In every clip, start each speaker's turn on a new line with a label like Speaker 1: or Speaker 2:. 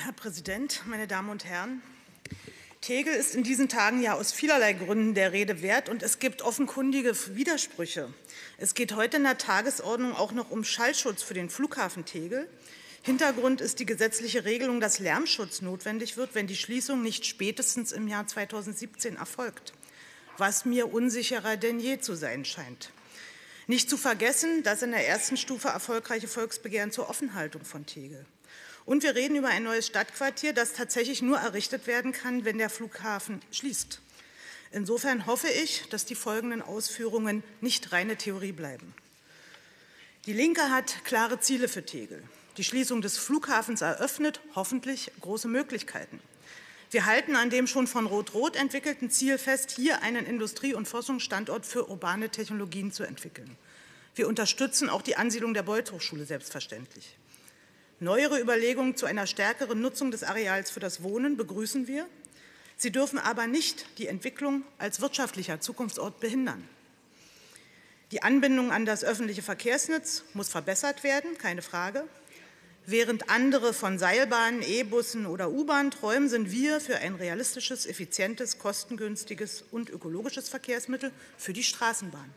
Speaker 1: Herr Präsident, meine Damen und Herren! Tegel ist in diesen Tagen ja aus vielerlei Gründen der Rede wert, und es gibt offenkundige Widersprüche. Es geht heute in der Tagesordnung auch noch um Schallschutz für den Flughafen Tegel. Hintergrund ist die gesetzliche Regelung, dass Lärmschutz notwendig wird, wenn die Schließung nicht spätestens im Jahr 2017 erfolgt, was mir unsicherer denn je zu sein scheint. Nicht zu vergessen, das in der ersten Stufe erfolgreiche Volksbegehren zur Offenhaltung von Tegel. Und wir reden über ein neues Stadtquartier, das tatsächlich nur errichtet werden kann, wenn der Flughafen schließt. Insofern hoffe ich, dass die folgenden Ausführungen nicht reine Theorie bleiben. Die Linke hat klare Ziele für Tegel. Die Schließung des Flughafens eröffnet hoffentlich große Möglichkeiten. Wir halten an dem schon von Rot-Rot entwickelten Ziel fest, hier einen Industrie- und Forschungsstandort für urbane Technologien zu entwickeln. Wir unterstützen auch die Ansiedlung der Beuth-Hochschule selbstverständlich. Neuere Überlegungen zu einer stärkeren Nutzung des Areals für das Wohnen begrüßen wir. Sie dürfen aber nicht die Entwicklung als wirtschaftlicher Zukunftsort behindern. Die Anbindung an das öffentliche Verkehrsnetz muss verbessert werden, keine Frage. Während andere von Seilbahnen, E-Bussen oder U-Bahn träumen, sind wir für ein realistisches, effizientes, kostengünstiges und ökologisches Verkehrsmittel für die Straßenbahn.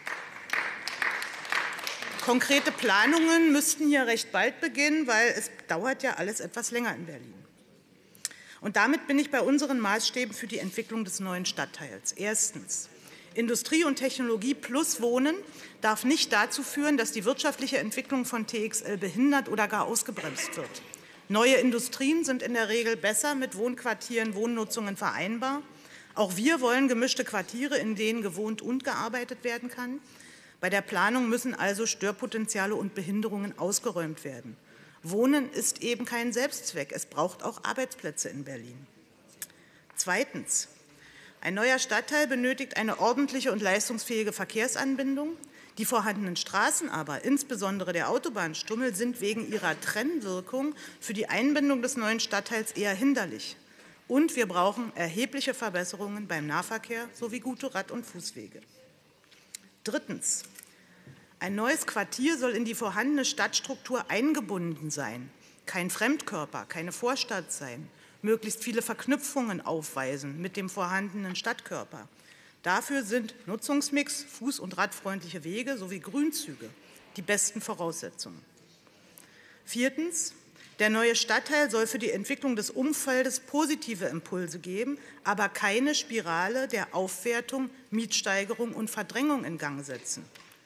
Speaker 1: Konkrete Planungen müssten hier recht bald beginnen, weil es dauert ja alles etwas länger in Berlin. Und damit bin ich bei unseren Maßstäben für die Entwicklung des neuen Stadtteils. Erstens: Industrie und Technologie plus Wohnen darf nicht dazu führen, dass die wirtschaftliche Entwicklung von TXL behindert oder gar ausgebremst wird. Neue Industrien sind in der Regel besser mit Wohnquartieren, Wohnnutzungen vereinbar. Auch wir wollen gemischte Quartiere, in denen gewohnt und gearbeitet werden kann. Bei der Planung müssen also Störpotenziale und Behinderungen ausgeräumt werden. Wohnen ist eben kein Selbstzweck. Es braucht auch Arbeitsplätze in Berlin. Zweitens: Ein neuer Stadtteil benötigt eine ordentliche und leistungsfähige Verkehrsanbindung. Die vorhandenen Straßen aber, insbesondere der Autobahnstummel, sind wegen ihrer Trennwirkung für die Einbindung des neuen Stadtteils eher hinderlich. Und wir brauchen erhebliche Verbesserungen beim Nahverkehr sowie gute Rad- und Fußwege. Drittens: Ein neues Quartier soll in die vorhandene Stadtstruktur eingebunden sein, kein Fremdkörper, keine Vorstadt sein, möglichst viele Verknüpfungen aufweisen mit dem vorhandenen Stadtkörper. Dafür sind Nutzungsmix, fuß- und radfreundliche Wege sowie Grünzüge die besten Voraussetzungen. Viertens: Der neue Stadtteil soll für die Entwicklung des Umfeldes positive Impulse geben, aber keine Spirale der Aufwertung, Mietsteigerung und Verdrängung in Gang setzen.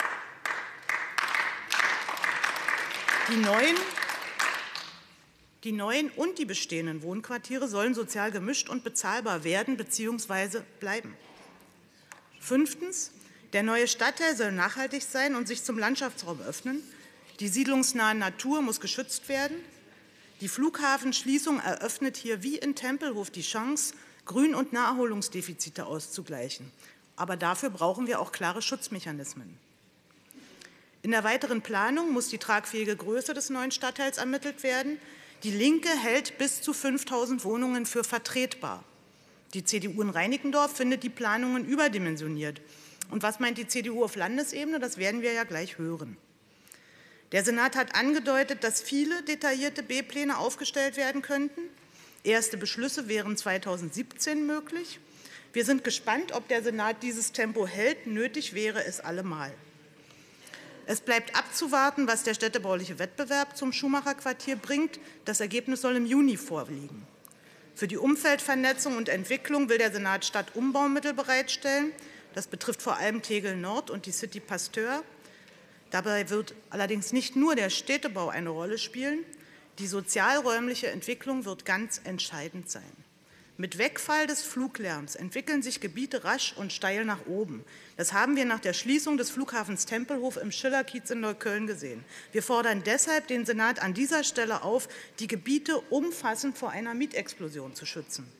Speaker 1: Die neuen und die bestehenden Wohnquartiere sollen sozial gemischt und bezahlbar werden bzw. bleiben. Fünftens: Der neue Stadtteil soll nachhaltig sein und sich zum Landschaftsraum öffnen. Die siedlungsnahe Natur muss geschützt werden. Die Flughafenschließung eröffnet hier wie in Tempelhof die Chance, Grün- und Naherholungsdefizite auszugleichen. Aber dafür brauchen wir auch klare Schutzmechanismen. In der weiteren Planung muss die tragfähige Größe des neuen Stadtteils ermittelt werden. Die Linke hält bis zu 5.000 Wohnungen für vertretbar. Die CDU in Reinickendorf findet die Planungen überdimensioniert. Und was meint die CDU auf Landesebene? Das werden wir ja gleich hören. Der Senat hat angedeutet, dass viele detaillierte B-Pläne aufgestellt werden könnten. Erste Beschlüsse wären 2017 möglich. Wir sind gespannt, ob der Senat dieses Tempo hält. Nötig wäre es allemal. Es bleibt abzuwarten, was der städtebauliche Wettbewerb zum Schumacher-Quartier bringt. Das Ergebnis soll im Juni vorliegen. Für die Umfeldvernetzung und Entwicklung will der Senat Stadtumbaumittel bereitstellen. Das betrifft vor allem Tegel Nord und die City Pasteur. Dabei wird allerdings nicht nur der Städtebau eine Rolle spielen. Die sozialräumliche Entwicklung wird ganz entscheidend sein. Mit Wegfall des Fluglärms entwickeln sich Gebiete rasch und steil nach oben. Das haben wir nach der Schließung des Flughafens Tempelhof im Schillerkiez in Neukölln gesehen. Wir fordern deshalb den Senat an dieser Stelle auf, die Gebiete umfassend vor einer Mietexplosion zu schützen.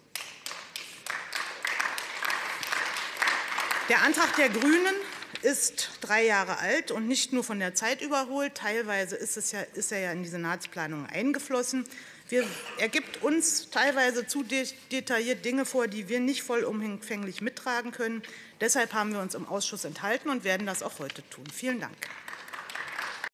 Speaker 1: Der Antrag der Grünen ist 3 Jahre alt und nicht nur von der Zeit überholt. Teilweise ist er ja in die Senatsplanung eingeflossen. Er gibt uns teilweise zu detailliert Dinge vor, die wir nicht vollumfänglich mittragen können. Deshalb haben wir uns im Ausschuss enthalten und werden das auch heute tun. Vielen Dank.